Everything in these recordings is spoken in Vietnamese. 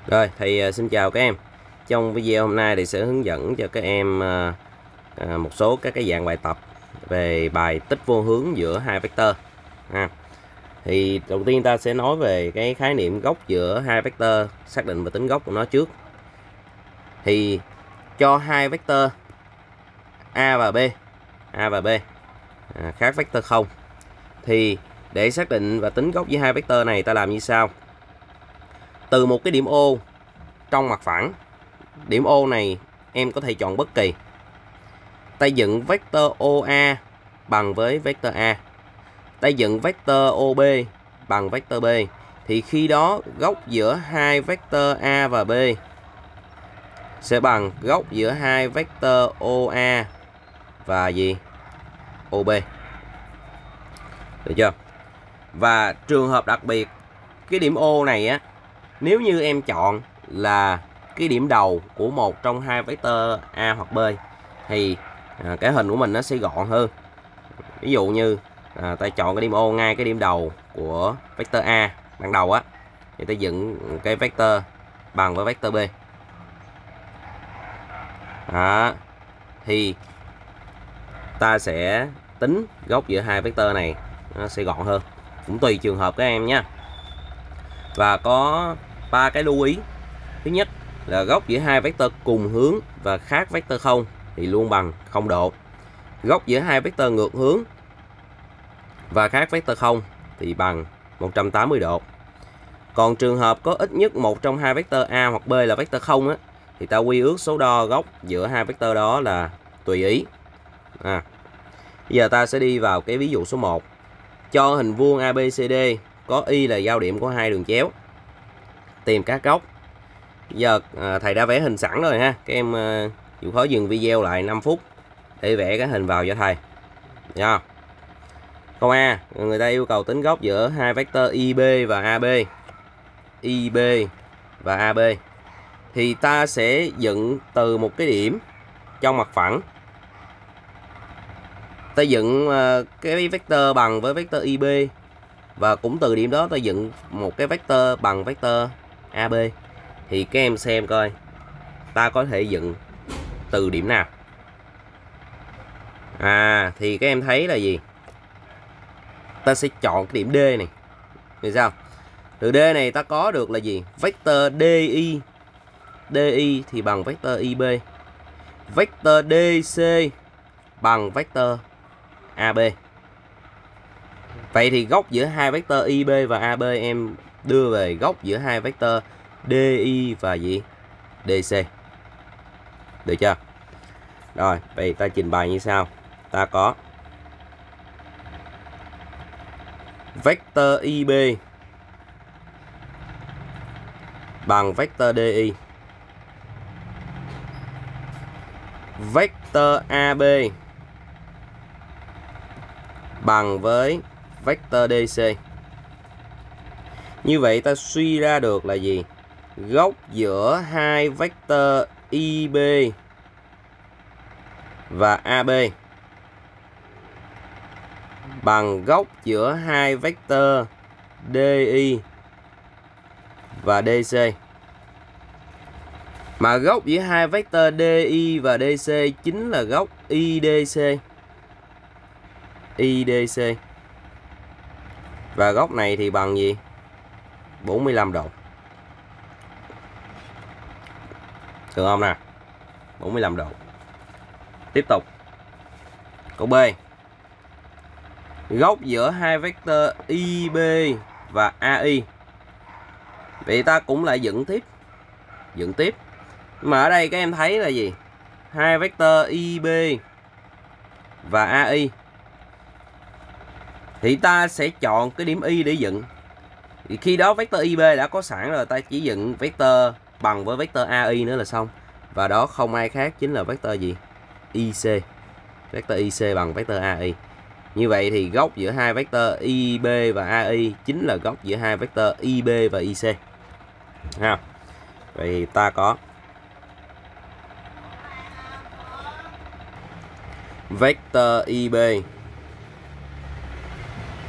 Rồi, thầy xin chào các em. Trong video hôm nay thì sẽ hướng dẫn cho các em một số các cái dạng bài tập về bài tích vô hướng giữa hai vectơ. Thì đầu tiên ta sẽ nói về cái khái niệm góc giữa hai vectơ, xác định và tính góc của nó trước. Thì cho hai vectơ A và B khác vectơ 0, thì để xác định và tính góc giữa hai vectơ này ta làm như sau. Từ một cái điểm O trong mặt phẳng, điểm O này em có thể chọn bất kỳ. Ta dựng vectơ OA bằng với vectơ A, ta dựng vectơ OB bằng vectơ B, thì khi đó góc giữa hai vectơ A và B sẽ bằng góc giữa hai vectơ OA và gì? OB. Được chưa? Và trường hợp đặc biệt, cái điểm O này á, nếu như em chọn là cái điểm đầu của một trong hai vectơ A hoặc B thì cái hình của mình nó sẽ gọn hơn. Ví dụ như ta chọn cái điểm O ngay cái điểm đầu của vectơ A ban đầu á, thì ta dựng cái vectơ bằng với vectơ B. Thì ta sẽ tính góc giữa hai vectơ này nó sẽ gọn hơn, cũng tùy trường hợp các em nhé. Và có 3 cái lưu ý. Thứ nhất là góc giữa hai vectơ cùng hướng và khác vectơ 0 thì luôn bằng 0 độ. Góc giữa hai vectơ ngược hướng và khác vectơ 0 thì bằng 180 độ. Còn trường hợp có ít nhất một trong hai vectơ A hoặc B là vectơ 0 á, thì ta quy ước số đo góc giữa hai vectơ đó là tùy ý. Bây giờ ta sẽ đi vào cái ví dụ số 1. Cho hình vuông ABCD có Y là giao điểm của hai đường chéo. Tìm các góc. Giờ thầy đã vẽ hình sẵn rồi ha. Các em chịu khó dừng video lại 5 phút để vẽ cái hình vào cho thầy. Nha. Câu A, người ta yêu cầu tính góc giữa hai vectơ IB và AB. IB và AB. Thì ta sẽ dựng từ một cái điểm trong mặt phẳng. Ta dựng cái vectơ bằng với vectơ IB, và cũng từ điểm đó ta dựng một cái vectơ bằng vectơ AB. Thì các em xem coi ta có thể dựng từ điểm nào. Thì các em thấy là gì? Ta sẽ chọn cái điểm D này. Vì sao? Từ D này ta có được là gì? Vectơ DI. DI thì bằng vectơ IB. Vectơ DC bằng vectơ AB. Vậy thì góc giữa hai vectơ IB và AB em đưa về góc giữa hai vectơ DI và gì? DC. Được chưa? Rồi, vậy ta trình bày như sau. Ta có vectơ IB bằng vectơ DI. Vectơ AB bằng với vectơ DC. Như vậy ta suy ra được là gì? Góc giữa hai vectơ IB và AB bằng góc giữa hai vectơ DI và DC. Mà góc giữa hai vectơ DI và DC chính là góc IDC. IDC. Và góc này thì bằng gì? 45 độ. Được không nào? 45 độ. Tiếp tục. Câu B. Góc giữa hai vectơ IB và AI. Vậy ta cũng lại dựng tiếp. Mà ở đây các em thấy là gì? Hai vectơ IB và AI. Thì ta sẽ chọn cái điểm Y để dựng. Thì khi đó vectơ IB đã có sẵn rồi, ta chỉ dựng vectơ bằng với vectơ AI nữa là xong. Và đó không ai khác chính là vectơ gì? IC. Vectơ IC bằng vectơ AI. Như vậy thì góc giữa hai vectơ IB và AI chính là góc giữa hai vectơ IB và IC. Ha. Vậy thì ta có vectơ IB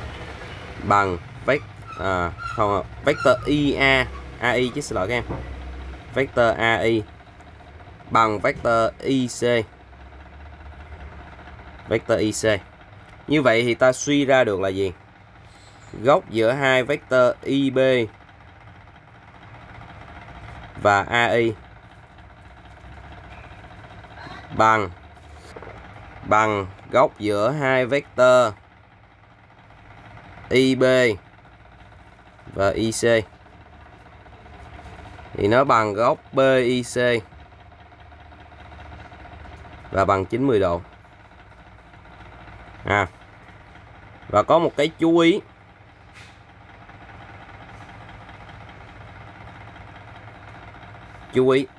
bằng vectơ IA, AI chứ, xin lỗi các em. vector AI bằng vector IC. Vector IC. Như vậy thì ta suy ra được là gì? Góc giữa hai vector IB và AI bằng góc giữa hai vector IB và IC thì nó bằng góc BIC và bằng 90 độ. Và có một cái chú ý. Chú ý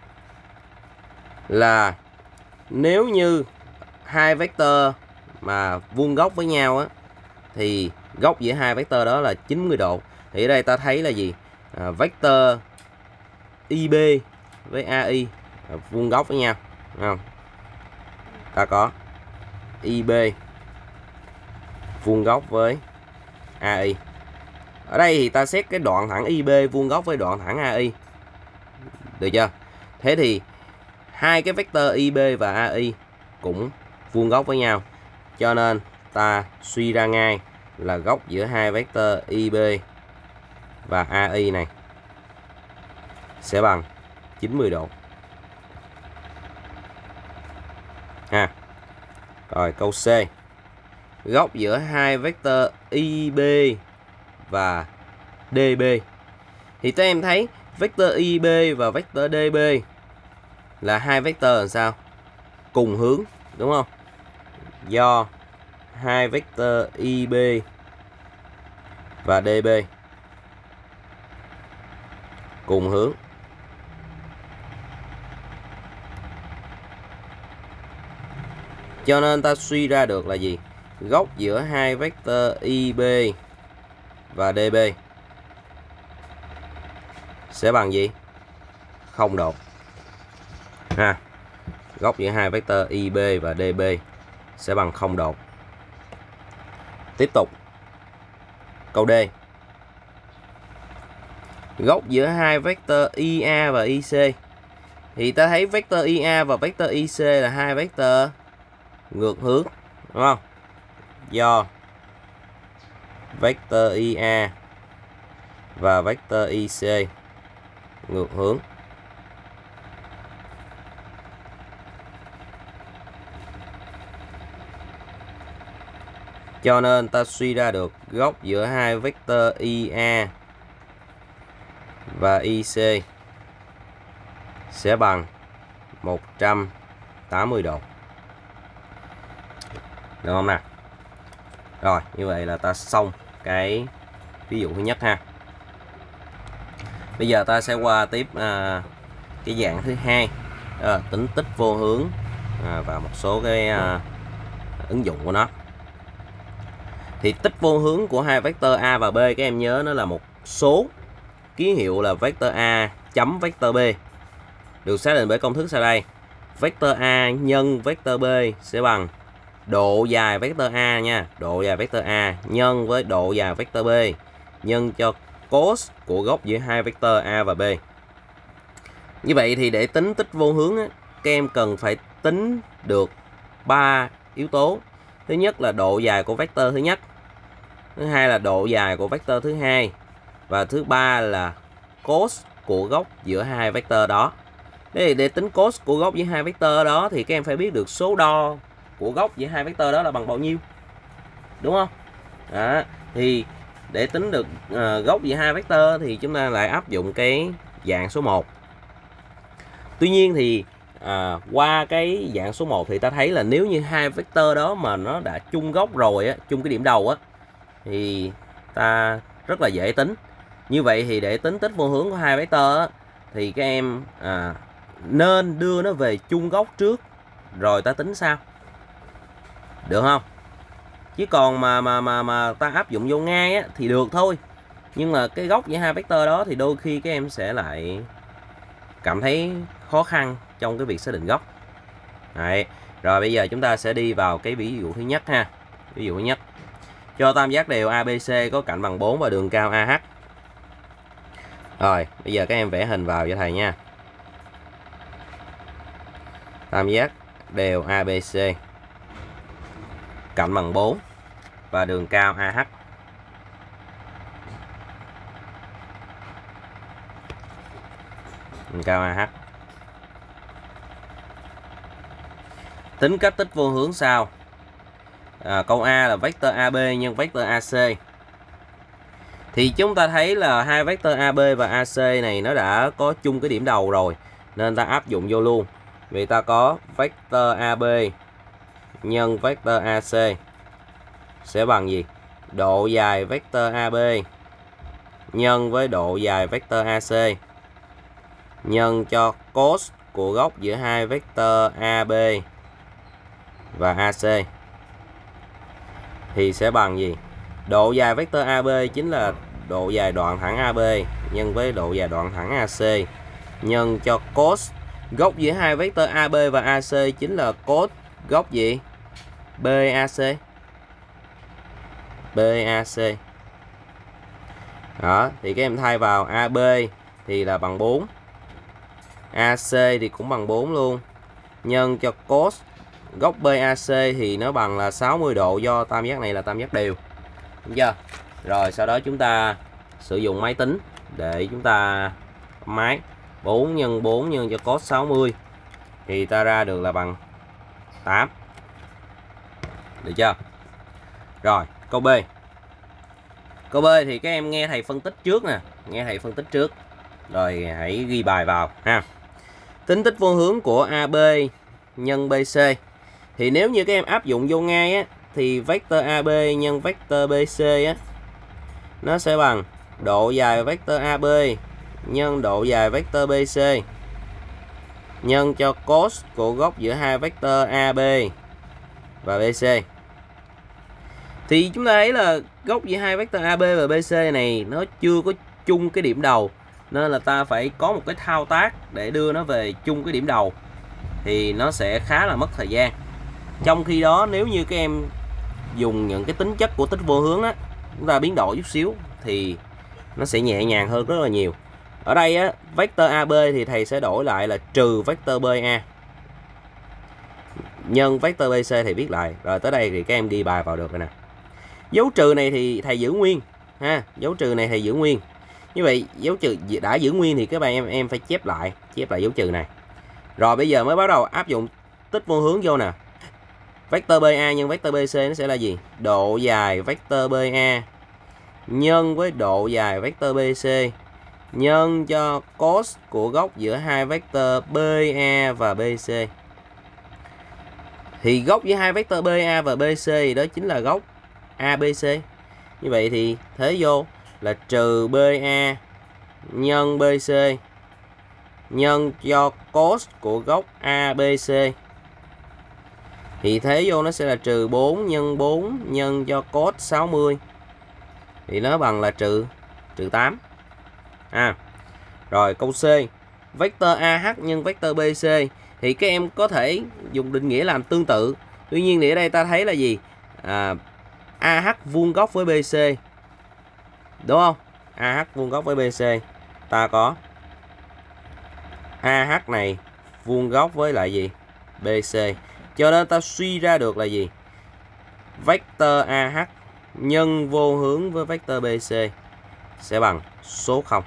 là nếu như hai vector mà vuông góc với nhau á, thì góc giữa hai vector đó là 90 độ. Thì ở đây ta thấy là gì? Vector IB với AI vuông góc với nhau, đúng không? Ta có IB vuông góc với AI. Ở đây thì ta xét cái đoạn thẳng IB vuông góc với đoạn thẳng AI. Được chưa? Thế thì hai cái vector IB và AI cũng vuông góc với nhau. Cho nên ta suy ra ngay là góc giữa hai vector IB và AI này sẽ bằng 90 độ. Rồi câu C. Góc giữa hai vector IB và DB. Thì các em thấy vector IB và vector DB là hai vector làm sao? Cùng hướng, đúng không? Do hai vector IB và DB cùng hướng, cho nên ta suy ra được là gì? Góc giữa hai vector IB và DB sẽ bằng gì? 0 độ. Góc giữa hai vector IB và DB sẽ bằng 0 độ. Tiếp tục. Câu D. Góc giữa hai vector IA và IC. Thì ta thấy vector IA và vector IC là hai vector ngược hướng, đúng không? Do vector IA và vector IC ngược hướng, cho nên ta suy ra được góc giữa hai vector IA và IC sẽ bằng 180 độ. Được không nào? Rồi, như vậy là ta xong cái ví dụ thứ nhất ha. Bây giờ ta sẽ qua tiếp cái dạng thứ hai, tính tích vô hướng và một số cái ứng dụng của nó. Thì tích vô hướng của hai vector A và B, các em nhớ nó là một số ký hiệu là vector A chấm vector B, được xác định bởi công thức sau đây. Vector A nhân vector B sẽ bằng độ dài vector A nha, độ dài vector A nhân với độ dài vector B nhân cho cos của góc giữa hai vector A và B. Như vậy thì để tính tích vô hướng á, các em cần phải tính được 3 yếu tố. Thứ nhất là độ dài của vector thứ nhất, thứ hai là độ dài của vector thứ hai, và thứ ba là cos của góc giữa hai vector đó. Để tính cos của góc giữa hai vector đó thì các em phải biết được số đo của góc giữa hai vector đó là bằng bao nhiêu, đúng không? Đó. Thì để tính được góc giữa hai vector thì chúng ta lại áp dụng cái dạng số 1. Tuy nhiên thì qua cái dạng số 1 thì ta thấy là nếu như hai vector đó mà nó đã chung góc rồi á, chung cái điểm đầu á, thì ta rất là dễ tính. Như vậy thì để tính tích vô hướng của hai vector á, thì các em nên đưa nó về chung góc trước rồi ta tính sau, được không? Chứ còn mà ta áp dụng vô ngay á, thì được thôi, nhưng mà cái góc giữa hai vector đó thì đôi khi các em sẽ lại cảm thấy khó khăn trong cái việc xác định góc. Đấy. Rồi bây giờ chúng ta sẽ đi vào cái ví dụ thứ nhất ha. Ví dụ thứ nhất, cho tam giác đều ABC có cạnh bằng 4 và đường cao AH. Rồi bây giờ các em vẽ hình vào cho thầy nha. tam giác đều ABC, cạnh bằng 4 và đường cao AH. Đường cao AH. Tính cách tích vô hướng sau. Câu A là vector AB nhân vector AC. Thì chúng ta thấy là hai vector AB và AC này nó đã có chung cái điểm đầu rồi, nên ta áp dụng vô luôn. Vì ta có vector AB nhân vector AC sẽ bằng gì? Độ dài vector AB nhân với độ dài vector AC nhân cho cos của góc giữa hai vector AB và AC thì sẽ bằng gì? Độ dài vector AB chính là độ dài đoạn thẳng AB nhân với độ dài đoạn thẳng AC nhân cho cos góc giữa hai vector AB và AC chính là cos góc gì? BAC. BAC. Đó, thì các em thay vào AB thì là bằng 4. AC thì cũng bằng 4 luôn. Nhân cho cos góc BAC thì nó bằng là 60 độ do tam giác này là tam giác đều. Đúng chưa? Rồi sau đó chúng ta sử dụng máy tính để chúng ta máy 4 nhân 4 nhân cho cos 60 thì ta ra được là bằng 8. Được chưa? Rồi, câu B. Câu B thì các em nghe thầy phân tích trước nè, nghe thầy phân tích trước. Rồi hãy ghi bài vào ha. Tính tích vô hướng của AB nhân BC. Thì nếu như các em áp dụng vô ngay á thì vector AB nhân vector BC á nó sẽ bằng độ dài vector AB nhân độ dài vector BC nhân cho cos của góc giữa hai vector AB và BC. Thì chúng ta thấy là góc giữa hai vector AB và BC này nó chưa có chung cái điểm đầu, nên là ta phải có một cái thao tác để đưa nó về chung cái điểm đầu thì nó sẽ khá là mất thời gian. Trong khi đó nếu như các em dùng những cái tính chất của tích vô hướng á, chúng ta biến đổi chút xíu thì nó sẽ nhẹ nhàng hơn rất là nhiều. Ở đây á, vector AB thì thầy sẽ đổi lại là trừ vector BA nhân vector BC thì viết lại. Rồi tới đây thì các em ghi bài vào được rồi nè. Dấu trừ này thì thầy giữ nguyên ha, dấu trừ này thầy giữ nguyên. Như vậy dấu trừ đã giữ nguyên thì các bạn em phải chép lại dấu trừ này. Rồi bây giờ mới bắt đầu áp dụng tích vô hướng vô nè. Vector BA nhân vector BC nó sẽ là gì? Độ dài vector BA nhân với độ dài vector BC nhân cho cos của góc giữa hai vector BA và BC. Thì góc giữa hai vector BA và BC đó chính là góc ABC. Như vậy thì thế vô là trừ BA nhân BC nhân cho cos của góc ABC. Thì thế vô nó sẽ là trừ 4 nhân 4 nhân cho cos 60. Thì nó bằng là trừ 8. Rồi câu C. Vector AH nhân vector BC. Thì các em có thể dùng định nghĩa làm tương tự. Tuy nhiên thì ở đây ta thấy là gì? AH vuông góc với BC. Đúng không? AH vuông góc với BC. Ta có AH này vuông góc với lại gì? BC. Cho nên ta suy ra được là gì? Vector AH nhân vô hướng với vector BC sẽ bằng số 0.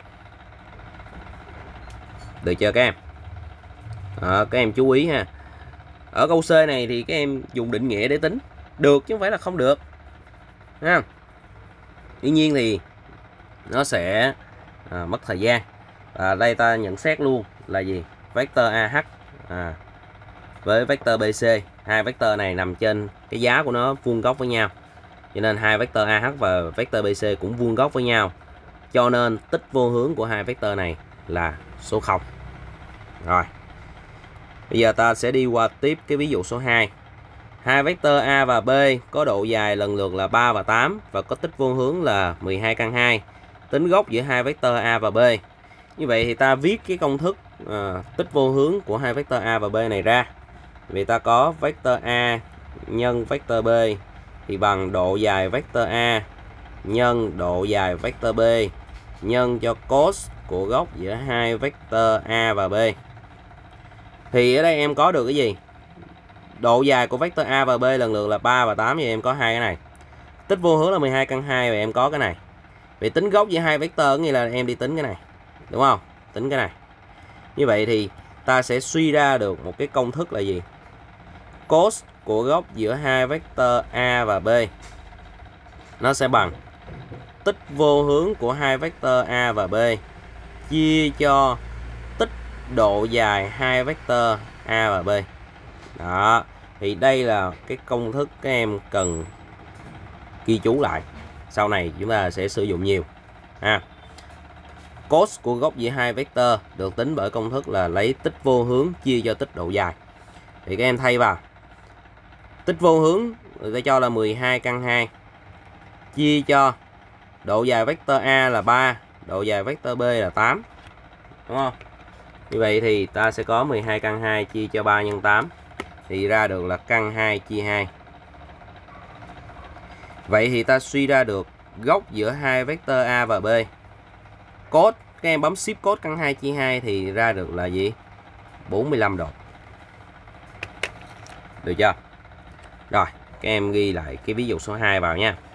Được chưa các em? Các em chú ý ha. Ở câu C này thì các em dùng định nghĩa để tính. Được chứ không phải là không được ha. Tuy nhiên thì nó sẽ mất thời gian. Đây ta nhận xét luôn là gì? Vector AH với vector BC, hai vector này nằm trên cái giá của nó vuông góc với nhau, cho nên hai vector AH và vector BC cũng vuông góc với nhau, cho nên tích vô hướng của hai vector này là số 0. Rồi bây giờ ta sẽ đi qua tiếp cái ví dụ số 2. Hai vector A và B có độ dài lần lượt là 3 và 8 và có tích vô hướng là 12 căn 2. Tính góc giữa hai vector A và B. Như vậy thì ta viết cái công thức tích vô hướng của hai vector A và B này ra. Vì ta có vector A nhân vector B thì bằng độ dài vector A nhân độ dài vector B nhân cho cos của góc giữa hai vector A và B. Thì ở đây em có được cái gì? Độ dài của vector A và B lần lượt là 3 và 8, vậy em có hai cái này. Tích vô hướng là 12 căn 2 và em có cái này. Vậy tính gốc giữa hai vector nghĩa là em đi tính cái này, đúng không? Tính cái này. Như vậy thì ta sẽ suy ra được một cái công thức là gì? Cos của góc giữa hai vector A và B nó sẽ bằng tích vô hướng của hai vector A và B chia cho tích độ dài hai vector A và B. Đó, thì đây là cái công thức các em cần ghi chú lại. Sau này chúng ta sẽ sử dụng nhiều. Cos của góc giữa hai vector được tính bởi công thức là lấy tích vô hướng chia cho tích độ dài. Thì các em thay vào. Tích vô hướng người ta cho là 12 căn 2 chia cho độ dài vector A là 3, độ dài vector B là 8. Đúng không? Như vậy thì ta sẽ có 12 căn 2 chia cho 3 nhân 8 thì ra được là căn 2 chia 2. Vậy thì ta suy ra được góc giữa hai vector A và B. Cos, các em bấm shift cos căn 2 chia 2 thì ra được là gì? 45 độ. Được chưa? Rồi, các em ghi lại cái ví dụ số 2 vào nha.